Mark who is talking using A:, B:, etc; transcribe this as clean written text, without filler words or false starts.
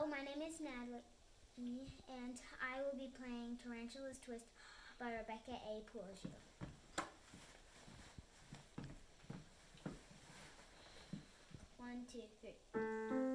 A: Hello, my name is Natalie, and I will be playing Tarantula's Twist by Rebecca A. Pulju. One, two, three.